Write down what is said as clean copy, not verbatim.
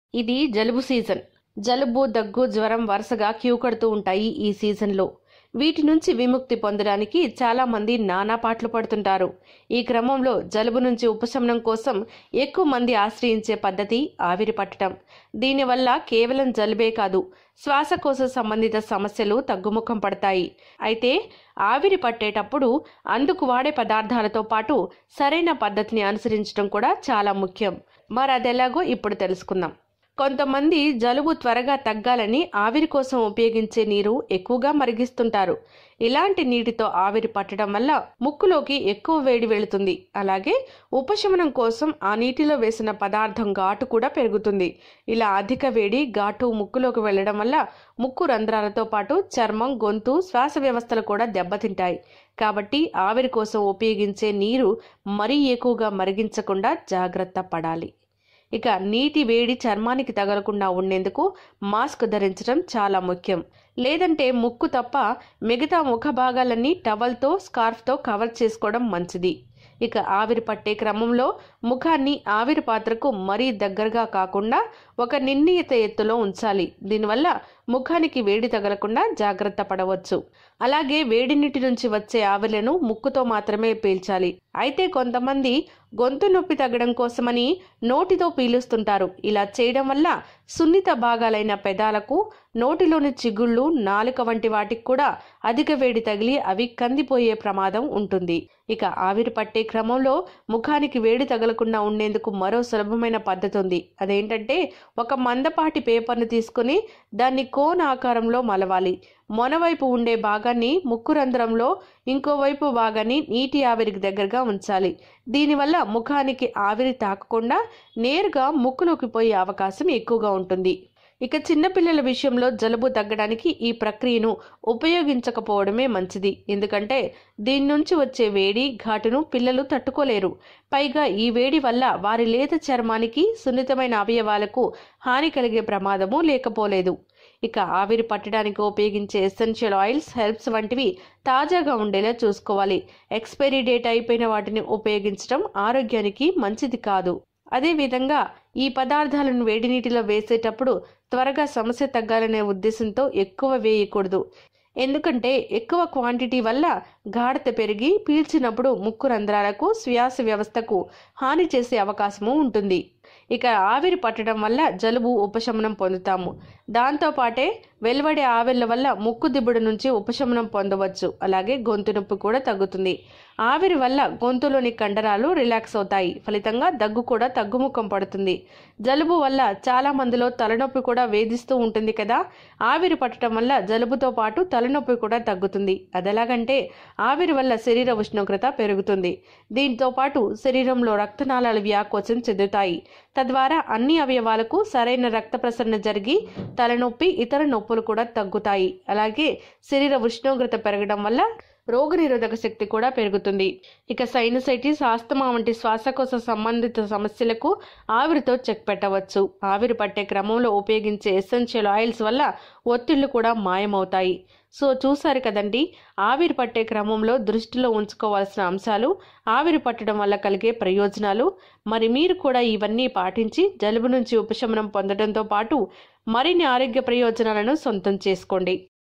ఇది జలుబు సీజన్. జలుబు, దగ్గు, జ్వరం వరుసగా క్యూ కడుతూ ఉంటాయి ఈ సీజన్లో. వీటి నుంచి విముక్తి పొందడానికి చాలా మంది నానా పాట్లు పడుతుంటారు. ఈ క్రమంలో జలుబు నుంచి ఉపశమనం కోసం ఎక్కువ మంది ఆశ్రయించే పద్ధతి ఆవిరి పట్టడం. దీనివల్ల కేవలం జలుబే కాదు, శ్వాసకోశ సంబంధిత సమస్యలు తగ్గుముఖం పడతాయి. అయితే ఆవిరి పట్టేటప్పుడు అందుకు వాడే పదార్థాలతో పాటు సరైన పద్ధతిని అనుసరించడం కూడా చాలా ముఖ్యం. మరి అదెలాగో ఇప్పుడు తెలుసుకుందాం. కొంతమంది జలుబు త్వరగా తగ్గాలని ఆవిరి కోసం ఉపయోగించే నీరు ఎక్కువగా మరిగిస్తుంటారు. ఇలాంటి నీటితో ఆవిరి పట్టడం వల్ల ముక్కులోకి ఎక్కువ వేడి వెళుతుంది. అలాగే ఉపశమనం కోసం ఆ నీటిలో వేసిన పదార్థం ఘాటు కూడా పెరుగుతుంది. ఇలా అధిక వేడి, ఘాటు ముక్కులోకి వెళ్లడం వల్ల ముక్కు రంధ్రాలతో పాటు చర్మం, గొంతు, శ్వాస వ్యవస్థలు కూడా దెబ్బతింటాయి. కాబట్టి ఆవిరి కోసం ఉపయోగించే నీరు మరీ ఎక్కువగా మరిగించకుండా జాగ్రత్త పడాలి. ఇక నీటి వేడి చర్మానికి తగలకుండా ఉండేందుకు మాస్క్ ధరించడం చాలా ముఖ్యం. లేదంటే ముక్కు తప్ప మిగతా ముఖ భాగాలన్నీ టవల్తో, స్కార్ఫ్తో కవర్ చేసుకోవడం మంచిది. ఇక ఆవిరి పట్టే క్రమంలో ముఖాన్ని ఆవిరి పాత్రకు మరీ దగ్గరగా కాకుండా ఒక నిర్ణీత ఎత్తులో ఉంచాలి. దీనివల్ల ముఖానికి వేడి తగలకుండా జాగ్రత్త పడవచ్చు. అలాగే వేడి నీటి నుంచి వచ్చే ఆవిర్లను ముక్కుతో మాత్రమే పీల్చాలి. అయితే కొంతమంది గొంతు నొప్పి తగ్గడం కోసమని నోటితో పీలుస్తుంటారు. ఇలా చేయడం వల్ల సున్నిత భాగాలైన పెదాలకు, నోటిలోని చిగుళ్ళు, నాలుక వంటి వాటికి కూడా అధిక వేడి తగిలి అవి కందిపోయే ప్రమాదం ఉంటుంది. ఇక ఆవిరి పట్టే క్రమంలో ముఖానికి వేడి తగలకుండా ఉండేందుకు మరో సులభమైన పద్ధతి ఉంది. అదేంటంటే ఒక మందపాటి పేపర్ను తీసుకుని దాన్ని కోన్ ఆకారంలో మలవాలి. మొనవైపు ఉండే భాగాన్ని ముక్కు రంధ్రంలో, ఇంకోవైపు భాగాన్ని నీటి ఆవిరికి దగ్గరగా ఉంచాలి. దీనివల్ల ముఖానికి ఆవిరి తాకకుండా నేరుగా ముక్కులోకి పోయే అవకాశం ఎక్కువగా ఉంటుంది. ఇక చిన్నపిల్లల విషయంలో జలుబు తగ్గడానికి ఈ ప్రక్రియను ఉపయోగించకపోవడమే మంచిది. ఎందుకంటే దీని నుంచి వచ్చే వేడి, ఘాటును పిల్లలు తట్టుకోలేరు. పైగా ఈ వేడి వల్ల వారి లేత చర్మానికి, సున్నితమైన అవయవాలకు హాని కలిగే ప్రమాదము లేకపోలేదు. ఇక ఆవిరి పట్టడానికి ఉపయోగించే ఎసెన్షియల్ ఆయిల్స్, హెర్బ్స్ వంటివి తాజాగా ఉండేలా చూసుకోవాలి. ఎక్స్పైరీ డేట్ అయిపోయిన వాటిని ఉపయోగించడం ఆరోగ్యానికి మంచిది కాదు. అదేవిధంగా ఈ పదార్థాలను వేడి నీటిలో వేసేటప్పుడు త్వరగా సమస్య తగ్గాలనే ఉద్దేశంతో ఎక్కువ వేయకూడదు. ఎందుకంటే ఎక్కువ క్వాంటిటీ వల్ల గాఢత పెరిగి పీల్చినప్పుడు ముక్కు రంధ్రాలకు, శ్వాస వ్యవస్థకు హాని చేసే అవకాశము ఉంటుంది. ఇక ఆవిరి పట్టడం వల్ల జలుబు ఉపశమనం పొందుతాము. దాంతోపాటే వెలువడే ఆవిర్ల వల్ల ముక్కు దిబ్బడు నుంచి ఉపశమనం పొందవచ్చు. అలాగే గొంతు నొప్పి కూడా తగ్గుతుంది. ఆవిరి వల్ల గొంతులోని కండరాలు రిలాక్స్ అవుతాయి. ఫలితంగా దగ్గు కూడా తగ్గుముఖం పడుతుంది. జలుబు వల్ల చాలా మందిలో తలనొప్పి కూడా వేధిస్తూ ఉంటుంది కదా. ఆవిరి పట్టడం వల్ల జలుబుతో పాటు తలనొప్పి కూడా తగ్గుతుంది. అదెలాగంటే ఆవిరి వల్ల శరీర ఉష్ణోగ్రత పెరుగుతుంది. దీంతో పాటు శరీరంలో రక్తనాళాలు వ్యాకోచం చెందుతాయి. తద్వారా అన్ని అవయవాలకు సరైన రక్త ప్రసరణ జరిగి తలనొప్పి, ఇతర నొప్పులు కూడా తగ్గుతాయి. అలాగే శరీర ఉష్ణోగ్రత పెరగడం వల్ల రోగనిరోధక శక్తి కూడా పెరుగుతుంది. ఇక సైనసైటిస్, ఆస్తమా వంటి శ్వాసకోశ సంబంధిత సమస్యలకు ఆవిరితో చెక్ పెట్టవచ్చు. ఆవిరి పట్టే క్రమంలో ఉపయోగించే ఎసెన్షియల్ ఆయిల్స్ వల్ల ఒత్తిళ్లు కూడా మాయమవుతాయి. సో చూసారు కదండి, ఆవిరి పట్టే క్రమంలో దృష్టిలో ఉంచుకోవాల్సిన అంశాలు, ఆవిరి పట్టడం వల్ల కలిగే ప్రయోజనాలు. మరి మీరు కూడా ఇవన్నీ పాటించి జలుబు నుంచి ఉపశమనం పొందడంతో పాటు మరిన్ని ఆరోగ్య ప్రయోజనాలను సొంతం చేసుకోండి.